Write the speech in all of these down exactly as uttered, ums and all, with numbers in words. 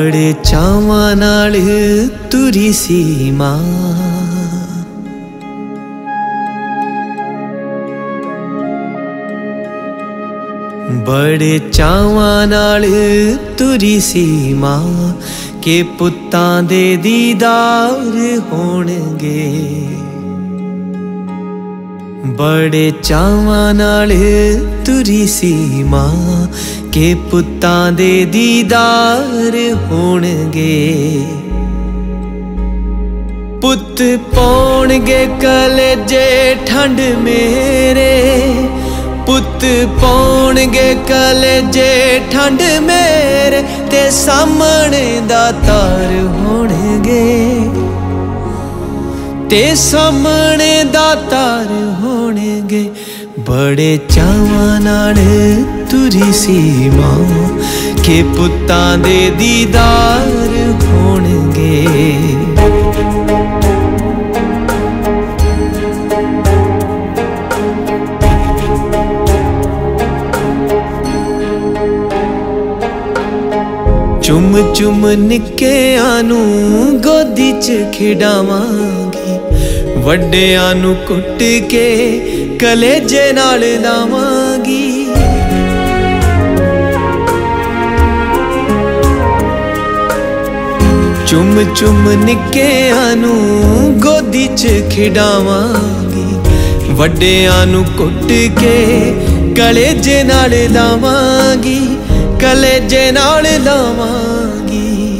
बड़े चावां नाल तुरी सी मां, बड़े चावां नाल तुरी सी मां के पुत्तां दे दीदार होणगे। बड़े चावां नाल तुरी सी मां के पुत्तां दे दीदार होणगे। पुत्त पौणगे कलेजे ठंड मेरे, पुत्त पौणगे कलेजे ठंड मेरे ते सामने दातार होणगे, ते सामने दातार होणगे। बड़े चावां नाल तुरी सी मां के पुत्तां दे दीदार होणगे। चुम चुम निक्कियां नू गोदी च खिडावांगी, वड्डियां नू कुट के कलेजे नाल लावांगी। चुम चुम निक्कियां नू गोदी च खिडावांगी, वड्डियां नू कुट के कलेजे नाल लावांगी, कलेजे नाल लावांगी।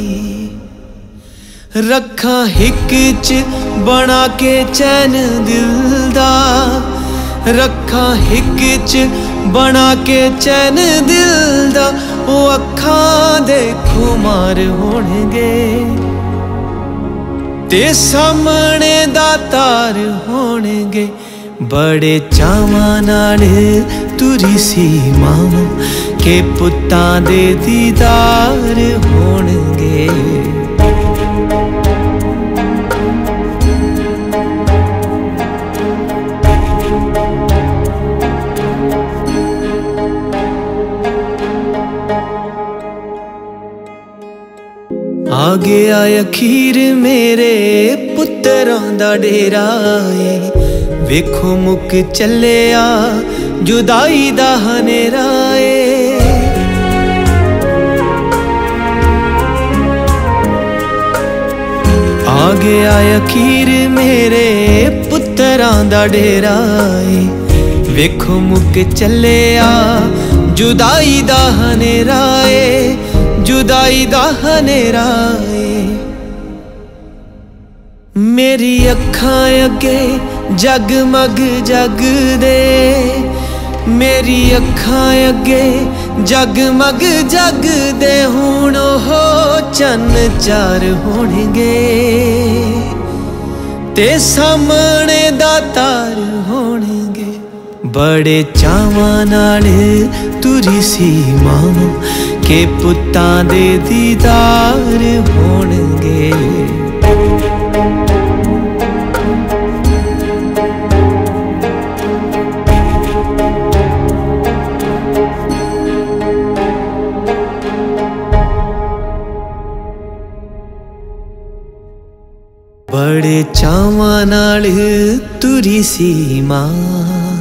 रखा हिक च बना के चैन दिल दा, रखा हिक च बना के चैन दिल दा। ओ अखां दे खुमार होणगे ते सामने दातार होणगे। बड़े चावां नाल तुरी सी मां के पुत्तां दे दीदार होणगे। आ गया अखीर मेरे पुत्तरां दा डेरा ए, वेखो मुक चलिया जुदाई दा हनेरा ए। आ गया अखीर मेरे पुत्तरां दा डेरा ए, वेखो मुक चलिया जुदाई दा हनेरा ए, जुदाई दा हनेरा ए। मेरी अखां अगे जगमग जगदे, मेरी अखां अगे जगमग जगदे। हुण हो चन्न चार होणगे ते सामने दातार होणगे। बड़े चावां नाल तुरी सी मां के पुत्तां दे दीदार होणगे। बड़े चावां नाल तुरी सी मां